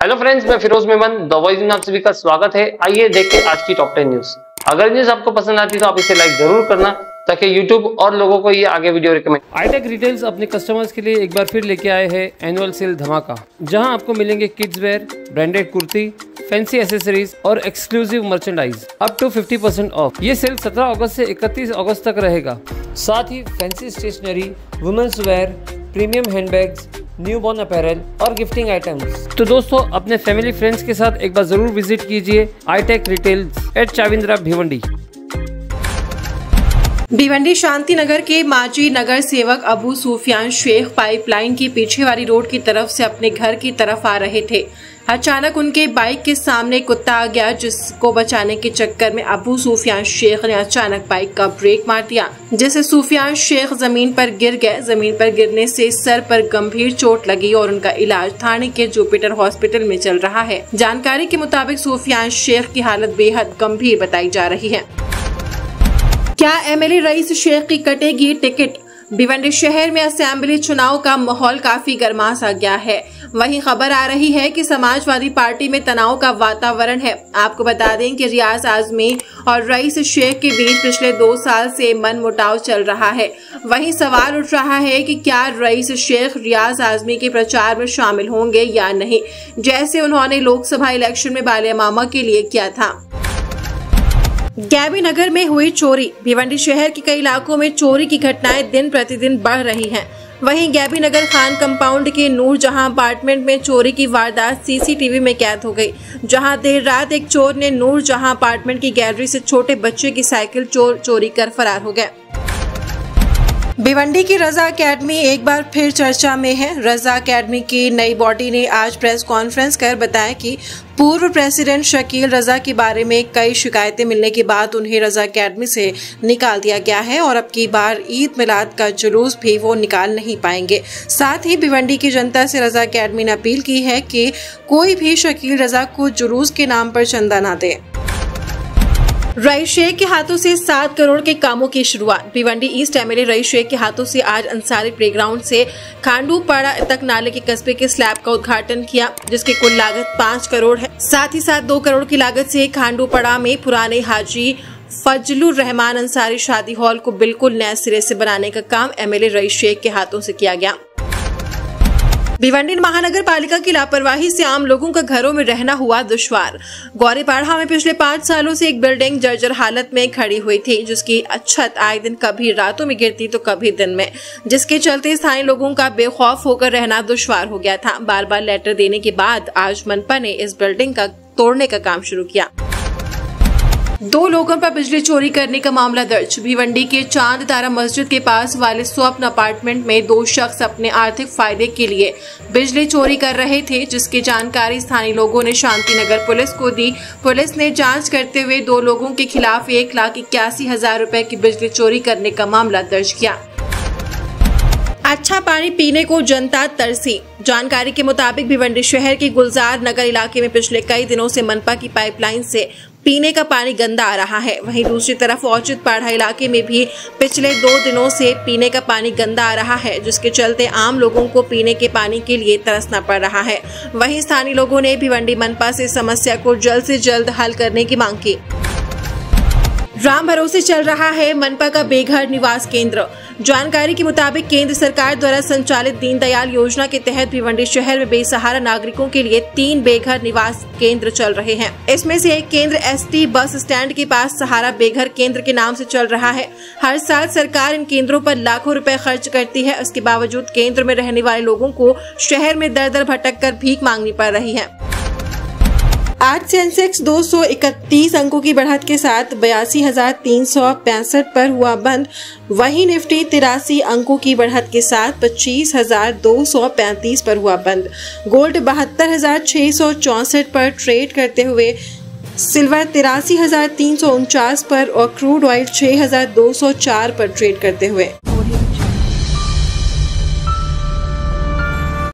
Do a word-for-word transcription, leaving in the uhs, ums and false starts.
Hello friends, मैं Firoz Memon the voice में आप सभी का स्वागत है। आइए देखते हैं आज की टॉप टेन न्यूज। अगर न्यूज आपको पसंद आती है तो आप इसे लाइक जरूर करना ताकि यूट्यूब और लोगों को ये आगे वीडियो रिकमेंड। आईटेक रिटेल्स अपने कस्टमर्स के लिए एक बार फिर लेके आए हैं एनुअल सेल धमाका, जहां आपको मिलेंगे kids wear, branded kurti, fancy accessories और exclusive merchandise up to fifty percent off. ये सेल सत्रह अगस्त से इकतीस अगस्त तक रहेगा। साथ ही fancy stationery, women's wear, premium handbags, newborn apparel और गिफ्टिंग आइटम्स। तो दोस्तों, अपने फैमिली फ्रेंड्स के साथ एक बार जरूर विजिट कीजिए iTech Retails at Chavindra Bhiwandi. Bhiwandi Shanti Nagar के माजी नगर सेवक अबू सुफियान शेख पाइपलाइन की पीछे वाली रोड की तरफ से अपने घर की तरफ आ रहे थे। अचानक उनके बाइक के सामने कुत्ता आ गया, जिसको बचाने के चक्कर में अबू सुफियान शेख ने अचानक बाइक का ब्रेक मार दिया, जिससे सुफियान शेख जमीन पर गिर गए। जमीन पर गिरने से सर पर गंभीर चोट लगी और उनका इलाज थाने के जुपिटर हॉस्पिटल में चल रहा है। जानकारी के मुताबिक सुफियान शेख की हालत बेहद गंभीर बताई जा रही है। क्या एमएलए रईस शेख की कटेगी टिकट? भिवंडी शहर में असेंबली चुनाव का माहौल काफी गर्मा सा गया है। वहीं खबर आ रही है कि समाजवादी पार्टी में तनाव का वातावरण है। आपको बता दें कि रियाज आजमी और रईस शेख के बीच पिछले दो साल से मनमुटाव चल रहा है। वहीं सवाल उठ रहा है कि क्या रईस शेख रियाज आजमी के प्रचार में शामिल होंगे या नहीं, जैसे उन्होंने लोकसभा इलेक्शन में बालिया मामा के लिए किया था। गैबी नगर में हुई चोरी। भिवंडी शहर के कई इलाकों में चोरी की घटनाएं दिन प्रतिदिन बढ़ रही हैं। वहीं गैबी नगर खान कंपाउंड के नूर जहां अपार्टमेंट में चोरी की वारदात सीसीटीवी में कैद हो गई, जहां देर रात एक चोर ने नूर जहां अपार्टमेंट की गैलरी से छोटे बच्चे की साइकिल चोर चोरी कर फरार हो गया। भिवंडी की रजा एकेडमी एक बार फिर चर्चा में है। रजा एकेडमी की नई बॉडी ने आज प्रेस कॉन्फ्रेंस कर बताया कि पूर्व प्रेसिडेंट शकील रजा के बारे में कई शिकायतें मिलने के बाद उन्हें रजा एकेडमी से निकाल दिया गया है और अब की बार ईद मिलाद का जुलूस भी वो निकाल नहीं पाएंगे। साथ ही भिवंडी की जनता से रजा एकेडमी ने अपील की है कि कोई भी शकील रजा को जुलूस के नाम पर चंदा ना दे। रईस शेख के हाथों से सात करोड़ के कामों की शुरुआत। भिवंडी ईस्ट एमएलए रईस शेख के हाथों से आज अंसारी प्लेग्राउंड से खांडूपाड़ा तक नाले के कस्बे के स्लैब का उद्घाटन किया, जिसकी कुल लागत पाँच करोड़ है। साथ ही साथ दो करोड़ की लागत से खांडूपाड़ा में पुराने हाजी फजलुर रहमान अंसारी शादी हॉल को बिल्कुल नए सिरे से बनाने का काम एमएलए रईस शेख के हाथों से किया गया। भिवंडी महानगर पालिका की लापरवाही से आम लोगों का घरों में रहना हुआ दुश्वार। गौरीपाड़ा में पिछले पाँच सालों से एक बिल्डिंग जर्जर हालत में खड़ी हुई थी, जिसकी छत आए दिन कभी रातों में गिरती तो कभी दिन में, जिसके चलते स्थानीय लोगों का बेखौफ होकर रहना दुश्वार हो गया था। बार बार लेटर देने के बाद आज मनपा ने इस बिल्डिंग का तोड़ने का काम शुरू किया। दो लोगों पर बिजली चोरी करने का मामला दर्ज। भिवंडी के चांद तारा मस्जिद के पास वाले स्वप्न अपार्टमेंट में दो शख्स अपने आर्थिक फायदे के लिए बिजली चोरी कर रहे थे, जिसकी जानकारी स्थानीय लोगों ने शांति नगर पुलिस को दी। पुलिस ने जांच करते हुए दो लोगों के खिलाफ एक लाख इक्यासी हजार रुपए की बिजली चोरी करने का मामला दर्ज किया। अच्छा पानी पीने को जनता तरसी। जानकारी के मुताबिक भिवंडी शहर के गुलजार नगर इलाके में पिछले कई दिनों से मनपा की पाइपलाइन से पीने का पानी गंदा आ रहा है। वहीं दूसरी तरफ औचित पाड़ा इलाके में भी पिछले दो दिनों से पीने का पानी गंदा आ रहा है, जिसके चलते आम लोगों को पीने के पानी के लिए तरसना पड़ रहा है। वहीं स्थानीय लोगों ने भिवंडी मनपा से समस्या को जल्द से जल्द हल करने की मांग की। राम भरोसे चल रहा है मनपा का बेघर निवास केंद्र। जानकारी के मुताबिक केंद्र सरकार द्वारा संचालित दीनदयाल योजना के तहत भिवंडी शहर में बेसहारा नागरिकों के लिए तीन बेघर निवास केंद्र चल रहे हैं। इसमें से एक केंद्र एसटी बस स्टैंड के पास सहारा बेघर केंद्र के नाम से चल रहा है। हर साल सरकार इन केंद्रों पर लाखों रुपए खर्च करती है। उसके बावजूद केंद्र में रहने वाले लोगों को शहर में दर दर भटक कर भीख मांगनी पड़ रही है। आज सेंसेक्स दो सौ इकतीस अंकों की बढ़त के साथ बयासी हजार तीन सौ पैंसठ पर हुआ बंद। वहीं निफ्टी तिरासी अंकों की बढ़त के साथ पच्चीस हजार दो सौ पैंतीस पर हुआ बंद। गोल्ड बहत्तर हजार छह सौ चौसठ पर ट्रेड करते हुए, सिल्वर तिरासी हजार तीन सौ उनचास पर और क्रूड ऑयल छह हजार दो सौ चार पर ट्रेड करते हुए